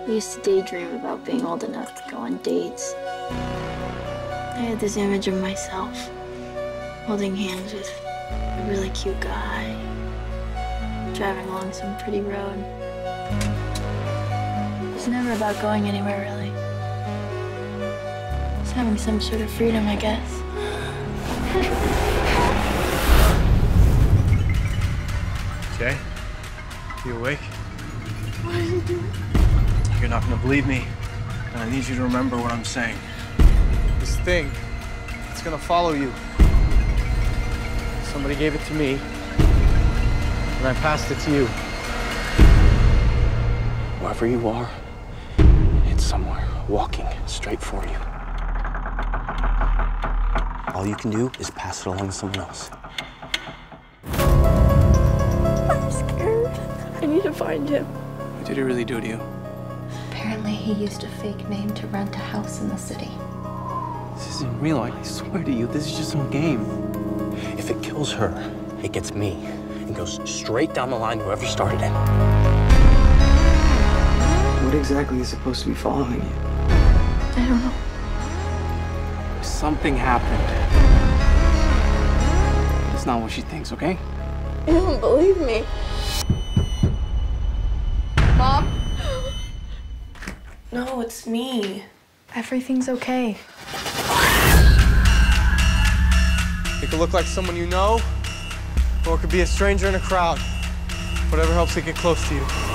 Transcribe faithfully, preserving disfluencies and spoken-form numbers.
I used to daydream about being old enough to go on dates. I had this image of myself holding hands with a really cute guy, driving along some pretty road. It's never about going anywhere, really. It's having some sort of freedom, I guess. Jay, you awake? What are you doing? You're not gonna believe me, and I need you to remember what I'm saying. This thing, it's gonna follow you. Somebody gave it to me, and I passed it to you. Wherever you are, it's somewhere walking straight for you. All you can do is pass it along to someone else. I'm scared. I need to find him. What did he really do to you? Apparently, he used a fake name to rent a house in the city. This isn't real, I swear to you, this is just some game. If it kills her, it gets me and goes straight down the line to whoever started it. What exactly is supposed to be following you? I don't know. Something happened. It's not what she thinks, okay? You don't believe me. Mom? No, it's me. Everything's okay. It could look like someone you know, or it could be a stranger in a crowd. Whatever helps it get close to you.